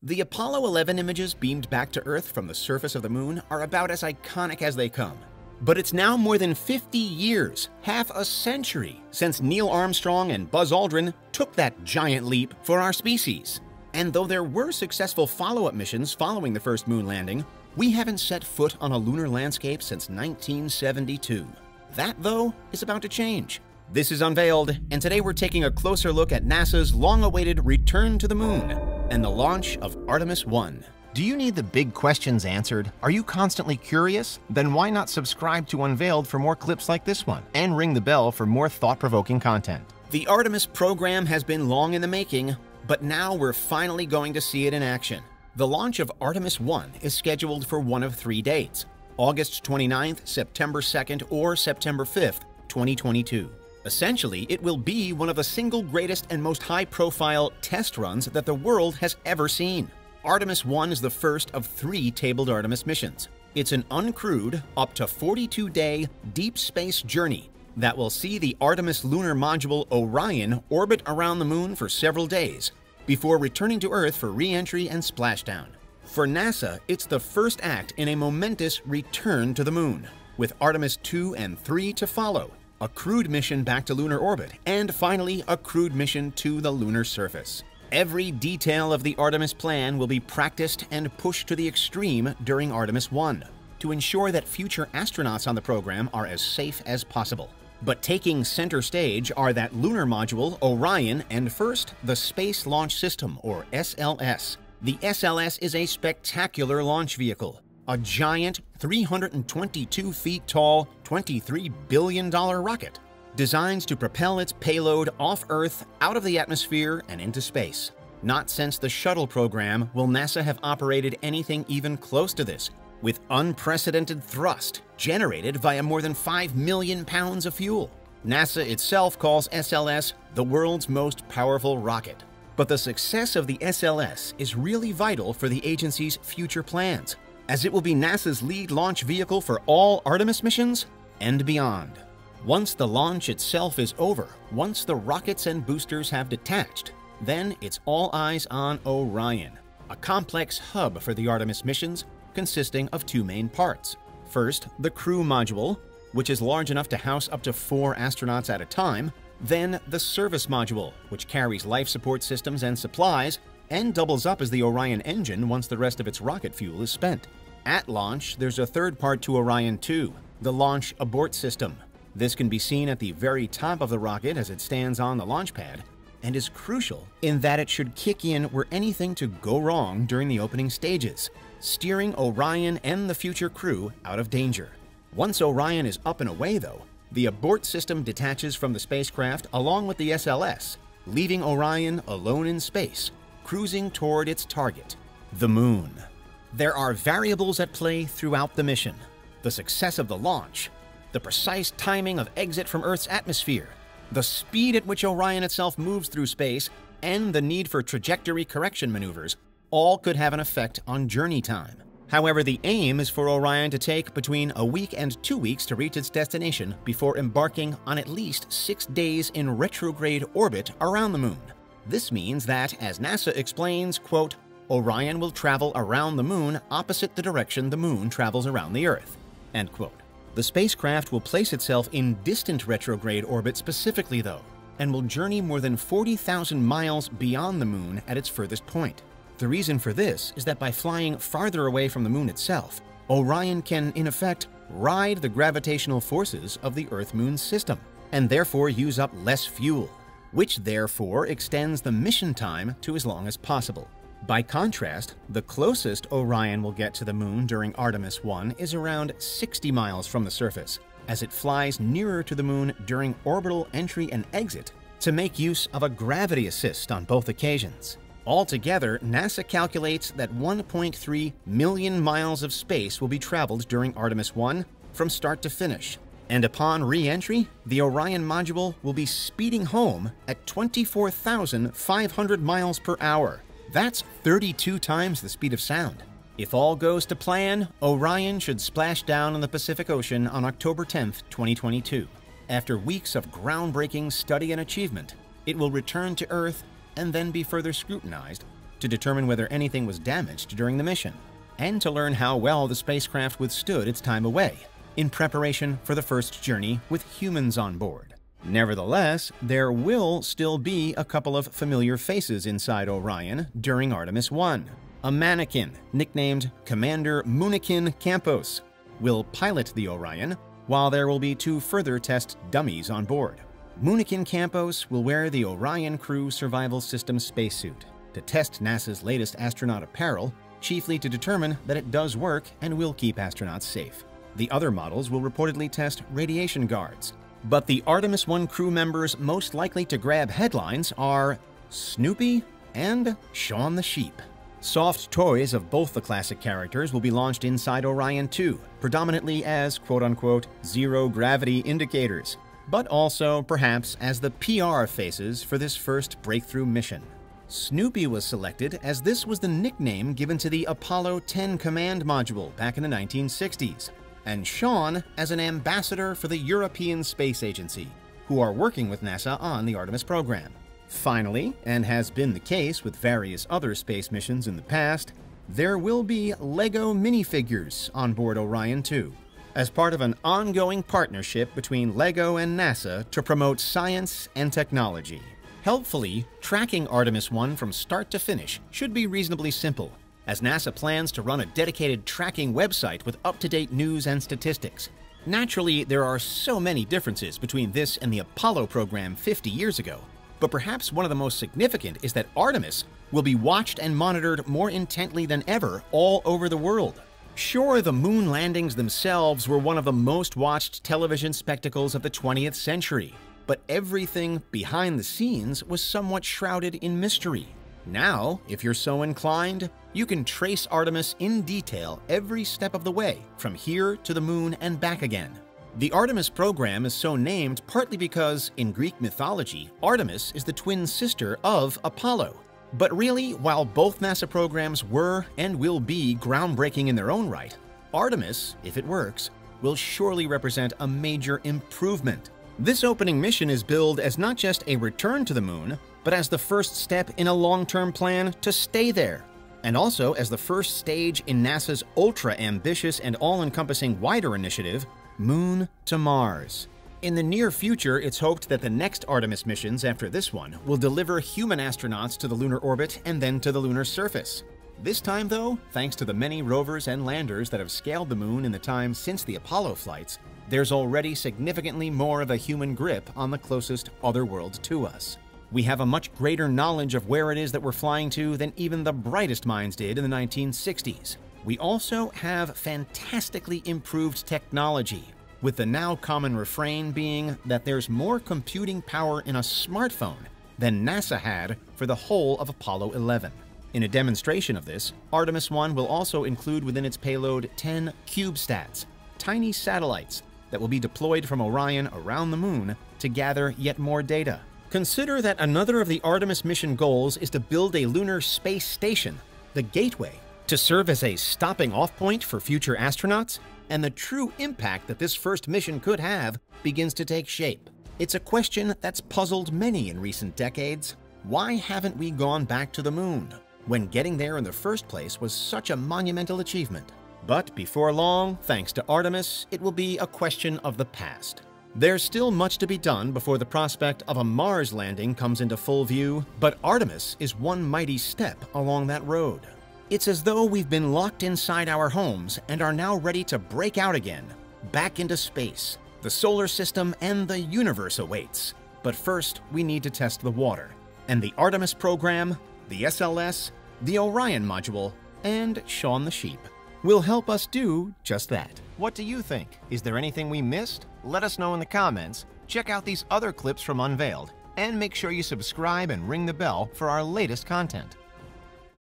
The Apollo 11 images beamed back to Earth from the surface of the Moon are about as iconic as they come. But it's now more than 50 years, half a century, since Neil Armstrong and Buzz Aldrin took that giant leap for our species. And though there were successful follow-up missions following the first moon landing, we haven't set foot on a lunar landscape since 1972. That, though, is about to change. This is Unveiled, and today we're taking a closer look at NASA's long-awaited return to the Moon and the launch of Artemis 1. Do you need the big questions answered? Are you constantly curious? Then why not subscribe to Unveiled for more clips like this one, and ring the bell for more thought-provoking content. The Artemis program has been long in the making, but now we're finally going to see it in action. The launch of Artemis 1 is scheduled for one of three dates: August 29th, September 2nd, or September 5th, 2022. Essentially, it will be one of the single greatest and most high-profile test runs that the world has ever seen. Artemis 1 is the first of three tabled Artemis missions. It's an uncrewed, up to 42-day deep space journey that will see the Artemis lunar module Orion orbit around the Moon for several days before returning to Earth for re-entry and splashdown. For NASA, it's the first act in a momentous return to the Moon, with Artemis 2 and 3 to follow, a crewed mission back to lunar orbit, and finally a crewed mission to the lunar surface. Every detail of the Artemis plan will be practiced and pushed to the extreme during Artemis 1 to ensure that future astronauts on the program are as safe as possible. But taking center stage are that lunar module, Orion, and first, the Space Launch System, or SLS. The SLS is a spectacular launch vehicle, a giant 322 feet tall, $23 billion rocket, designed to propel its payload off Earth, out of the atmosphere, and into space. Not since the shuttle program will NASA have operated anything even close to this, with unprecedented thrust generated via more than 5 million pounds of fuel. NASA itself calls SLS the world's most powerful rocket. But the success of the SLS is really vital for the agency's future plans, as it will be NASA's lead launch vehicle for all Artemis missions and beyond. Once the launch itself is over, once the rockets and boosters have detached, then it's all eyes on Orion, a complex hub for the Artemis missions consisting of two main parts. First, the crew module, which is large enough to house up to 4 astronauts at a time. Then the service module, which carries life support systems and supplies and doubles up as the Orion engine once the rest of its rocket fuel is spent. At launch, there's a third part to Orion 2, the launch abort system. This can be seen at the very top of the rocket as it stands on the launch pad, and is crucial in that it should kick in were anything to go wrong during the opening stages, steering Orion and the future crew out of danger. Once Orion is up and away, though, the abort system detaches from the spacecraft along with the SLS, leaving Orion alone in space, cruising toward its target, the Moon. There are variables at play throughout the mission: the success of the launch, the precise timing of exit from Earth's atmosphere, the speed at which Orion itself moves through space, and the need for trajectory correction maneuvers all could have an effect on journey time. However, the aim is for Orion to take between a week and 2 weeks to reach its destination before embarking on at least 6 days in retrograde orbit around the Moon. This means that, as NASA explains, quote, Orion will travel around the Moon opposite the direction the Moon travels around the Earth, end quote. The spacecraft will place itself in distant retrograde orbit specifically, though, and will journey more than 40,000 miles beyond the Moon at its furthest point. The reason for this is that by flying farther away from the Moon itself, Orion can, in effect, ride the gravitational forces of the Earth-Moon system, and therefore use up less fuel, which therefore extends the mission time to as long as possible. By contrast, the closest Orion will get to the Moon during Artemis 1 is around 60 miles from the surface, as it flies nearer to the Moon during orbital entry and exit to make use of a gravity assist on both occasions. Altogether, NASA calculates that 1.3 million miles of space will be traveled during Artemis 1 from start to finish, and upon re-entry, the Orion module will be speeding home at 24,500 miles per hour. That's 32 times the speed of sound. If all goes to plan, Orion should splash down in the Pacific Ocean on October 10, 2022. After weeks of groundbreaking study and achievement, it will return to Earth and then be further scrutinized to determine whether anything was damaged during the mission, and to learn how well the spacecraft withstood its time away, in preparation for the first journey with humans on board. Nevertheless, there will still be a couple of familiar faces inside Orion during Artemis 1. A mannequin, nicknamed Commander Moonikin Campos, will pilot the Orion, while there will be 2 further test dummies on board. Moonikin Campos will wear the Orion Crew Survival System spacesuit to test NASA's latest astronaut apparel, chiefly to determine that it does work and will keep astronauts safe. The other models will reportedly test radiation guards. But the Artemis 1 crew members most likely to grab headlines are Snoopy and Shaun the Sheep. Soft toys of both the classic characters will be launched inside Orion 2, predominantly as quote-unquote zero-gravity indicators, but also perhaps as the PR faces for this first breakthrough mission. Snoopy was selected as this was the nickname given to the Apollo 10 command module back in the 1960s, and Shaun as an ambassador for the European Space Agency, who are working with NASA on the Artemis program. Finally, and has been the case with various other space missions in the past, there will be LEGO minifigures on board Orion 2, as part of an ongoing partnership between LEGO and NASA to promote science and technology. Helpfully, tracking Artemis 1 from start to finish should be reasonably simple, as NASA plans to run a dedicated tracking website with up-to-date news and statistics. Naturally, there are so many differences between this and the Apollo program 50 years ago, but perhaps one of the most significant is that Artemis will be watched and monitored more intently than ever all over the world. Sure, the moon landings themselves were one of the most watched television spectacles of the 20th century, but everything behind the scenes was somewhat shrouded in mystery. Now, if you're so inclined, you can trace Artemis in detail every step of the way, from here to the moon and back again. The Artemis program is so named partly because, in Greek mythology, Artemis is the twin sister of Apollo. But really, while both NASA programs were and will be groundbreaking in their own right, Artemis, if it works, will surely represent a major improvement. This opening mission is billed as not just a return to the moon, but as the first step in a long-term plan to stay there, and also as the first stage in NASA's ultra-ambitious and all-encompassing wider initiative, Moon to Mars. In the near future, it's hoped that the next Artemis missions after this one will deliver human astronauts to the lunar orbit and then to the lunar surface. This time, though, thanks to the many rovers and landers that have scaled the moon in the time since the Apollo flights, there's already significantly more of a human grip on the closest other world to us. We have a much greater knowledge of where it is that we're flying to than even the brightest minds did in the 1960s. We also have fantastically improved technology, with the now common refrain being that there's more computing power in a smartphone than NASA had for the whole of Apollo 11. In a demonstration of this, Artemis 1 will also include within its payload 10 CubeSats, tiny satellites that will be deployed from Orion around the moon to gather yet more data. Consider that another of the Artemis mission goals is to build a lunar space station, the Gateway, to serve as a stopping-off point for future astronauts, and the true impact that this first mission could have begins to take shape. It's a question that's puzzled many in recent decades. Why haven't we gone back to the moon, when getting there in the first place was such a monumental achievement? But before long, thanks to Artemis, it will be a question of the past. There's still much to be done before the prospect of a Mars landing comes into full view, but Artemis is one mighty step along that road. It's as though we've been locked inside our homes and are now ready to break out again, back into space. The solar system and the universe awaits. But first, we need to test the water. And the Artemis program, the SLS, the Orion Module, and Shaun the Sheep will help us do just that. What do you think? Is there anything we missed? Let us know in the comments. Check out these other clips from Unveiled, and make sure you subscribe and ring the bell for our latest content.